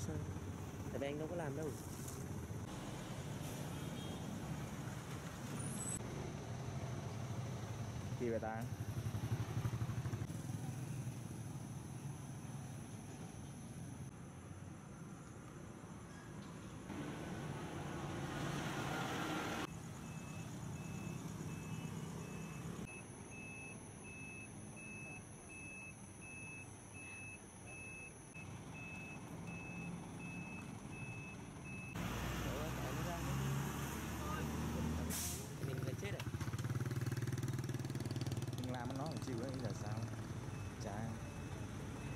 sao? Tại vì anh đâu có làm đâu. Gì vậy ta? Trời ơi, tại nó ra mình là chết rồi. Mình làm nó chịu đấy, giờ sao?